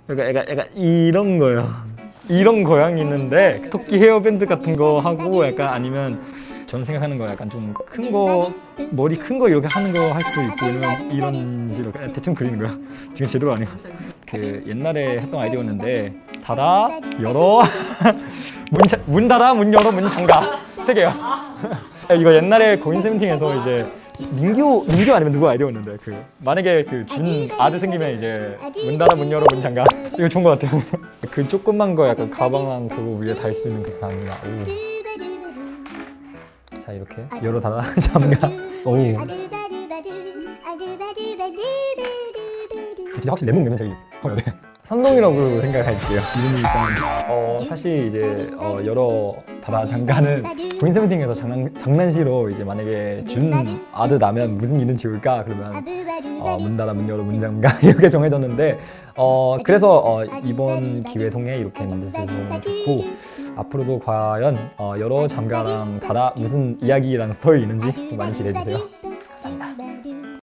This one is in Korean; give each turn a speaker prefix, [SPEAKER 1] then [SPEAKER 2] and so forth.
[SPEAKER 1] 그러니까 약간 이런 거요. 이런 고양이 있는데 토끼 헤어밴드 같은 거 하고 약간 아니면 저는 생각하는 거 약간 좀 큰 거 머리 큰 거 이렇게 하는 거 할 수도 있고 아니면 이런 식으로 그냥 대충 그리는 거야. 지금 제대로 아니고 그 옛날에 했던 아이디어였는데 닫아 열어 문 닫아 문 열어 문 잠가 세 개요. 이거 옛날에 고인 세븐틴에서 이제 민규 아니면 누구 아이디어였는데 그 만약에 그 준 아들 생기면 이제 문 닫아 문 열어 문 잠가 이거 좋은 것 같아요. 그 조그만 거 약간 가방랑 그거 위에 달 수 있는 그 상이나 자 이렇게 열어 닫아 잠가 오 진짜 확실히 내 몸 내면 되게 커요. 네. 선동이라고 생각할게요. 이름이 일단 사실 이제 여러 닫아 잠가는 고인 세븐틴에서 장난시로 이제 만약에 준 아들 나면 무슨 이름 지을까 그러면 문 닫아 문 열어 문 잠가 이렇게 정해졌는데 그래서 이번 기회 통해 이렇게 만드셔서 좋고 앞으로도 과연 열어 잠가랑 닫아 무슨 이야기랑 스토리 있는지 좀 많이 기대해 주세요.